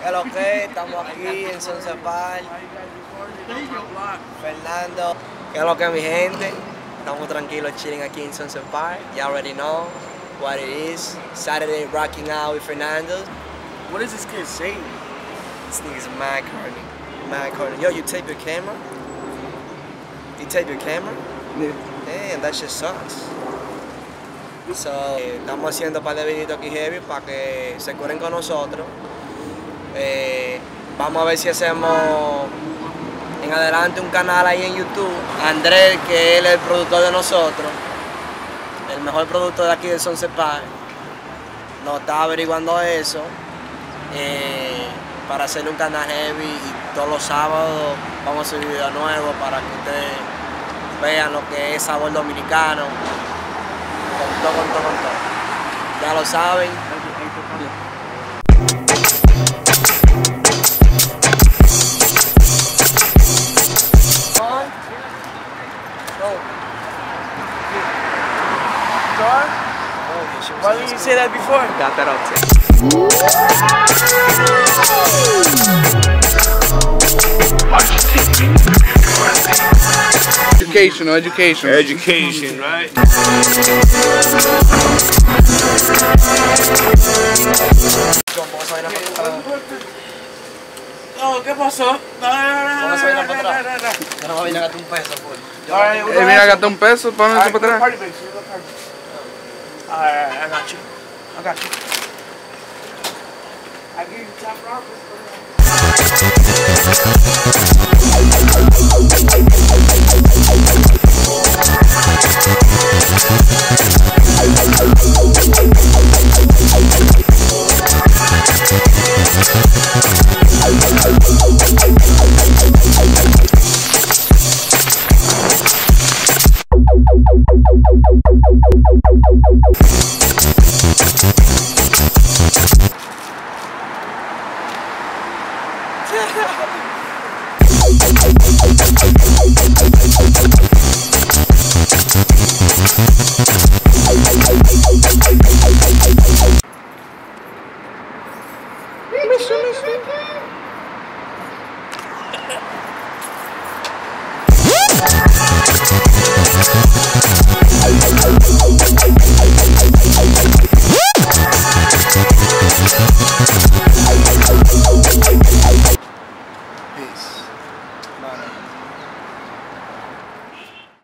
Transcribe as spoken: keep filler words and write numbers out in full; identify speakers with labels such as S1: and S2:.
S1: ¿Qué es lo que? Estamos aquí en Sunset Park. Fernando. ¿Qué es lo que, mi gente? Estamos tranquilos chilling aquí en Sunset Park. You already know what it is. Saturday rocking out with Fernando.
S2: What is this kid saying?
S1: This nigga's mad corny. Mad corny. Yo, you tape your camera? You tape your camera?
S2: Yeah.
S1: Damn, that shit sucks. So, eh, estamos haciendo un par de videitos aquí heavy para que se curen con nosotros. Eh, vamos a ver si hacemos en adelante un canal ahí en YouTube. Andrés, que él es el productor de nosotros, el mejor productor de aquí de Sunset Park, nos está averiguando eso eh, para hacerle un canal heavy, y todos los sábados vamos a subir videos nuevos para que ustedes vean lo que es sabor dominicano, con todo, con todo, con todo. Ya lo saben.
S2: Why didn't you say that before?
S1: Got that up
S3: too. Educational, education.
S2: Education, right? Oh, ¿qué pasó? No,
S1: Vamos a bailar para atrás. Yo no me vine a gastar un peso, pues.
S3: Eh, mira, gasta un peso, ponme eso para atrás.
S2: Alright, I got you. I got you. I give you top rock.